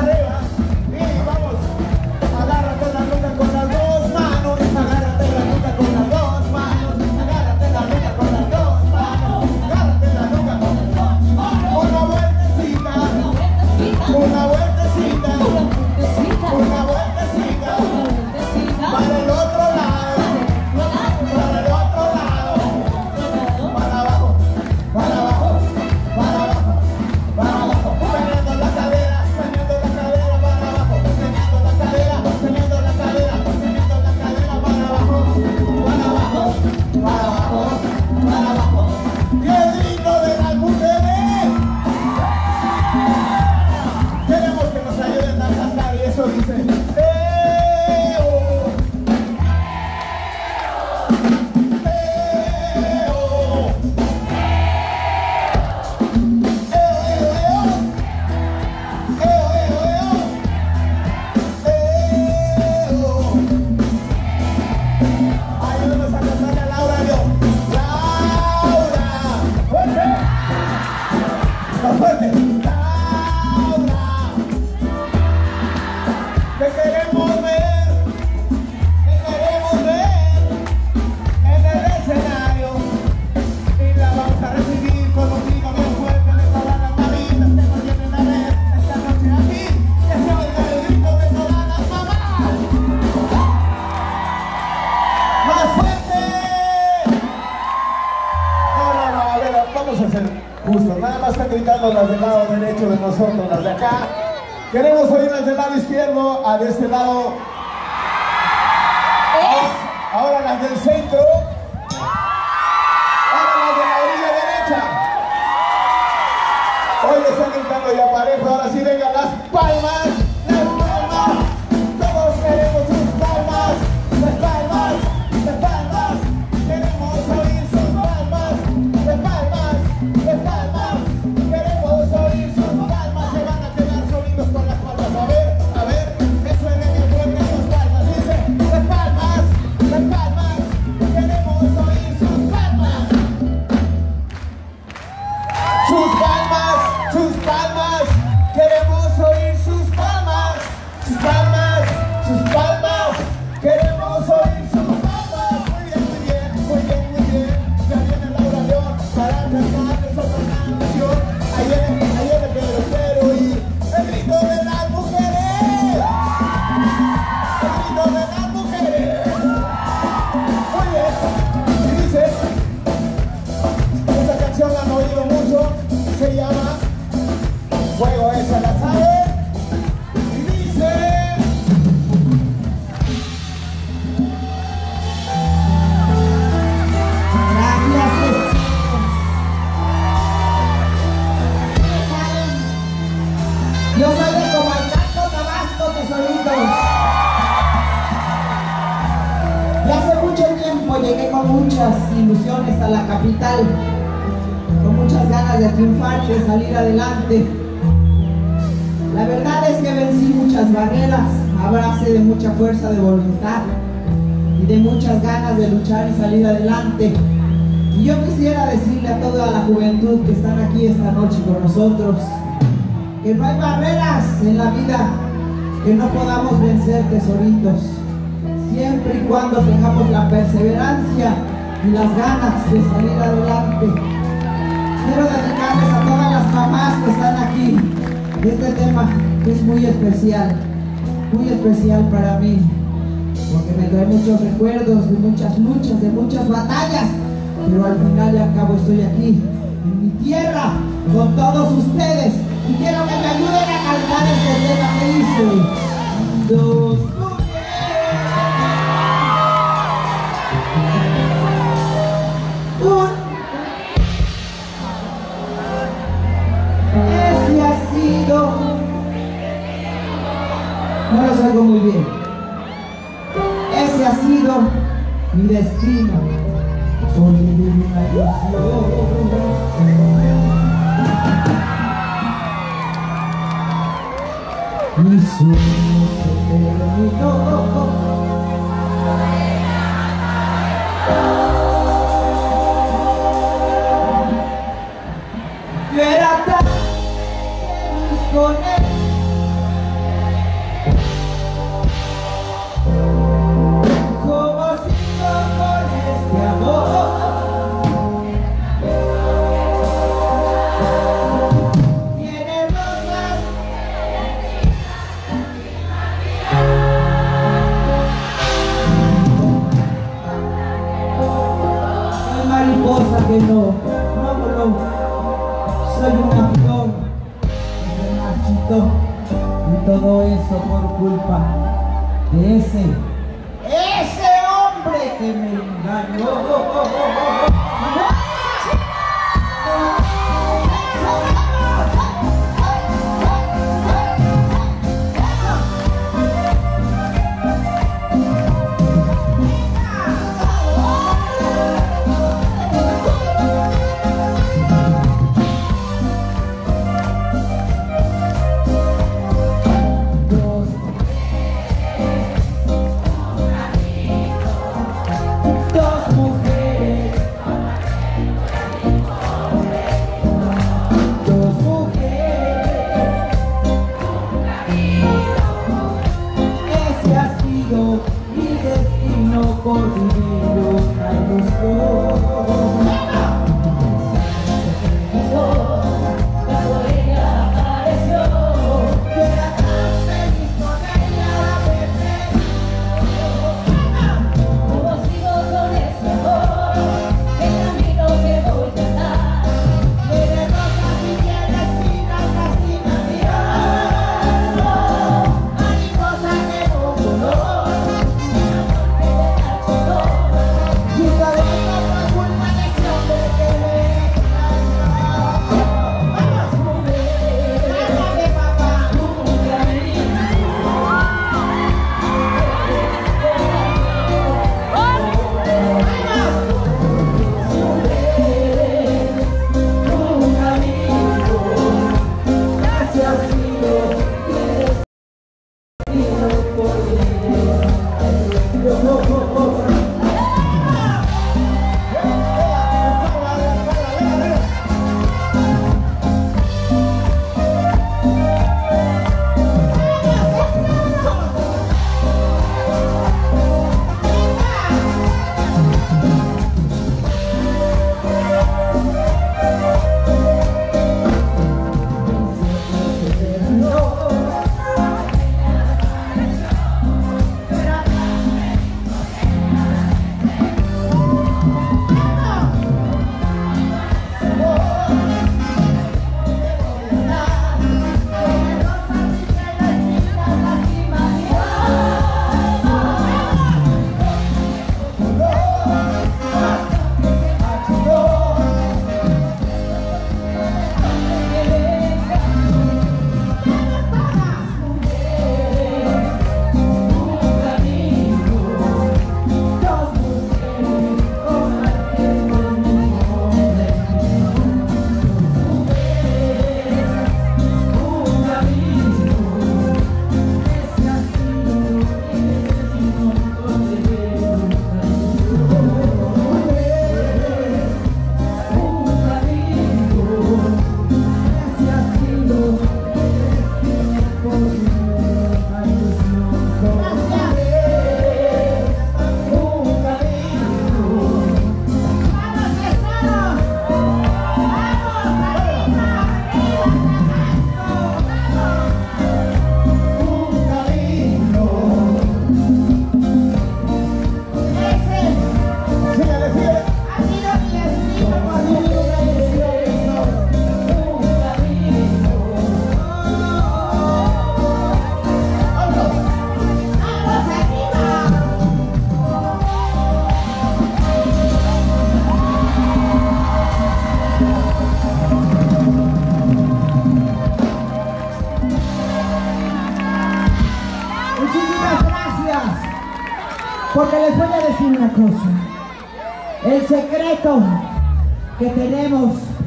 arriba. Y vamos. Agárrate la nuca con las dos manos. Agárrate la nuca con las dos manos. Agárrate la nuca con las dos manos. Agárrate la nuca con las dos manos. Una vueltecita. Una vueltecita. Una vueltecita. Para el otro lado. Para el otro lado. Para abajo. Para abajo. Para abajo. Para abajo. Teniendo la cadera. Teniendo la cadera para abajo. Teniendo la cadera. Teniendo la cadera. Teniendo la cadera para abajo. Para abajo. Para abajo. Para abajo. Y el grito de las mujeres. Queremos que nos ayuden a cantar y eso dice. Ayúdanos a cantarle a Laura, Dios. Laura, fuerte. Más fuerte. Laura. Te queremos ver en el escenario y la vamos a recibir con un grito bien fuerte de todas las navitas que nos vienen a ver esta noche aquí. Que se oiga el grito de todas las mamás. ¡Más fuerte! No, a ver, vamos a ser justos. Nada más están gritando las del lado derecho de nosotros, las de acá. Queremos oír las del lado izquierdo, de este lado. Ahora las del centro. Ahora las de la orilla derecha. Hoy están gritando ya parejo. Ahora sí, vengan las palmas. Las palmas. Todos queremos sus palmas. Las palmas. Las palmas. Queremos oír sus palmas. Las palmas. Las palmas. Queremos oír sus palmas. Se van a quedar solitos con las palmas. A ver, que suene bien fuerte sus palmas. Dice, las palmas. Las palmas. Queremos oír sus palmas. Sus palmas. Sus palmas. Queremos oír sus palmas. Sus palmas. Sus palmas. Queremos oír sus palmas. Muy bien, muy bien, muy bien, muy bien. Ya viene Laura León para cantarles otra canción. Ahí viene Pedro y el grito de las mujeres. El grito de las mujeres. Muy bien. Y dice, esta canción la han oído mucho. Se llama Fuego, esa la saben. Y dice. Yo soy de Comalcalco, Tabasco, tesoritos. Y hace mucho tiempo llegué con muchas ilusiones a la capital, con muchas ganas de triunfar, de salir adelante. La verdad es que vencí muchas barreras a base de mucha fuerza de voluntad y de muchas ganas de luchar y salir adelante. Y yo quisiera decirle a toda la juventud que están aquí esta noche con nosotros, que no hay barreras en la vida que no podamos vencer, tesoritos, siempre y cuando tengamos la perseverancia y las ganas de salir adelante. Quiero dedicarles a todas las mamás que están aquí este tema, que es muy especial para mí, porque me trae muchos recuerdos de muchas luchas, de muchas batallas, pero al final y al cabo estoy aquí, en mi tierra, con todos ustedes. Y quiero que me ayuden a cantar este tema que dice: dos ese ha sido. No los oigo muy bien. Ese ha sido mi destino. Por vivir una ilusión. Mi sueño se terminó. Yo era tan feliz con él. visto. Y todo eso por culpa de ese hombre que me engañó. Por vivir una ilusión. Cuando ella apareció, yo era tan feliz con ella, bebé. Como sigo con ese amor, el camino que voy a andar, tiene rosas y tiene espinas, lastima mi alma, mariposa de un color. Porque les voy a decir una cosa. El secreto que tenemos